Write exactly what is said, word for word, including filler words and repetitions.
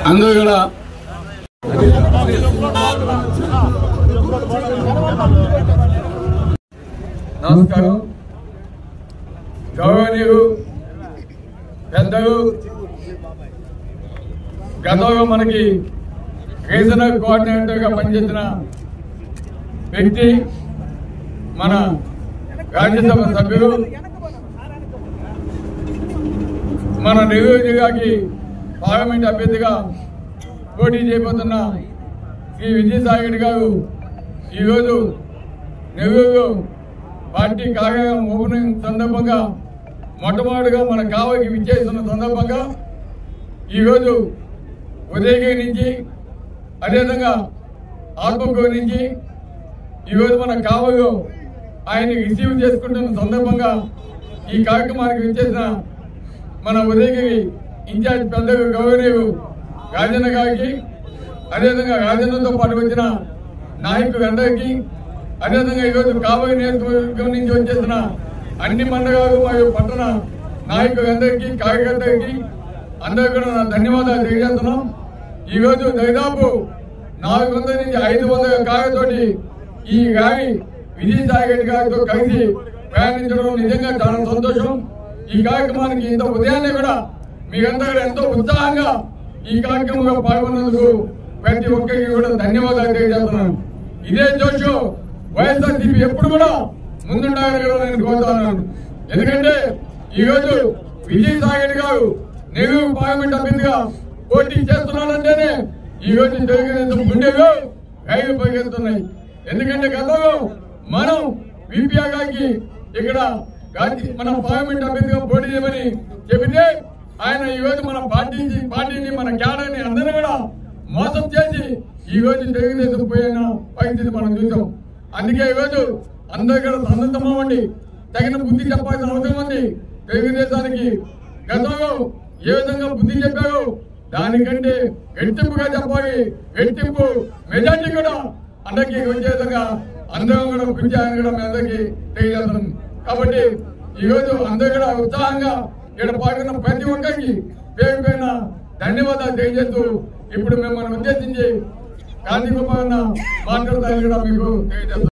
అందరూ కూడా నమస్కారం. గౌరవనీయులు పెద్దలు గతంలో మనకి రీజనల్ కోఆర్డినేటర్ గా పనిచేసిన వ్యక్తి మన రాజ్యసభ సభ్యులు మన నెల్లూరు జిల్లాకి పార్లమెంట్ అభ్యర్థిగా పోటీ చేయబోతున్న శ్రీ విజయసాయి రెడ్డి గారు ఈరోజు నెల్లూరులో పార్టీ కార్యాలయం ఓపెనింగ్ సందర్భంగా మొట్టమొదటిగా మన కావలికి విచ్చేస్తున్న సందర్భంగా ఈరోజు ఉదయగిరి నుంచి అదేవిధంగా ఆత్మకూరు నుంచి ఈరోజు మన కావలిలో ఆయన రిసీవ్ చేసుకుంటున్న సందర్భంగా ఈ కార్యక్రమానికి విచ్చేసిన మన ఉదయగిరి ఇన్ఛార్జ్ పెద్దలు గౌరవనీయులు రాజన్న గారికి, అదేవిధంగా రాజన్నతో పాటు వచ్చిన నాయకులందరికీ, అదేవిధంగా ఈరోజు కావలి నియోజకవర్గం నుంచి వచ్చేసిన అన్ని మండలాలు మరియు పట్టణ నాయకులందరికీ, కార్యకర్తలకి అందరికీ కూడా నా ధన్యవాదాలు తెలియజేస్తున్నాం. ఈరోజు దాదాపు నాలుగు వందల నుంచి ఐదు వందల కార్యతోటి ఈ ర్యాలీ విజయసాయి రెడ్డి గారితో కలిసి ప్రయాణించడం నిజంగా చాలా సంతోషం. ఈ కార్యక్రమానికి ఇంత ఉదయాన్నే కూడా మీరందరూ ఎంతో ఉత్సాహంగా ఈ కార్యక్రమంలో పాల్గొన్నందుకు ప్రతి ఒక్కరికి కూడా ధన్యవాదాలు తెలియజేస్తున్నాను. ఇదే జోషు వైఎస్ఆర్సీపీ ఎప్పుడు కూడా ముందుండాలని కూడా నేను కోరుతున్నాను. ఎందుకంటే ఈ రోజు విజయసాయి రెడ్డి గారు నెల్లూరు పార్లమెంట్ అభ్యర్థిగా పోటీ చేస్తున్నాడంటేనే ఈ రోజు తెలుగుదేశం గుండెలు రైలు పరిగెత్తున్నాయి. ఎందుకంటే గతంలో మనం విపిఆర్ గారికి ఇక్కడ మన పార్లమెంట్ అభ్యర్థిగా పోటీ చేయమని చెబితే ఆయన ఈ రోజు మన పార్టీ పార్టీని మన క్యాడర్ని అందరూ కూడా మోసం చేసి ఈ రోజు తెలుగుదేశం పోయిన పరిస్థితి మనం చూసాం. అందుకే ఈ రోజు అందరూ కూడా సందర్భమండి తగిన బుద్ధి చెప్పాల్సిన అవసరం ఉంది. తెలుగుదేశానికి గతంలో ఏ విధంగా బుద్ధి చెప్పారో దానికంటే రెట్టింపుగా చెప్పాలి. రెట్టింపు మెజార్టీ కూడా అందరికీ వచ్చే విధంగా అందరం కూడా కృషి ఆయన కూడా మీ అందరికీ తెలియజేస్తున్నాం. కాబట్టి ఈ రోజు అందరూ కూడా ఉత్సాహంగా ఇక్కడ పాల్గొన్న ప్రతి ఒక్కరికి పేరు పైన ధన్యవాదాలు తెలియజేస్తూ ఇప్పుడు మిమ్మల్ని ఉద్దేశించి గాంధీ గోపాలన్న మాట్లాడతారని కూడా మీకు తెలియజేస్తాం.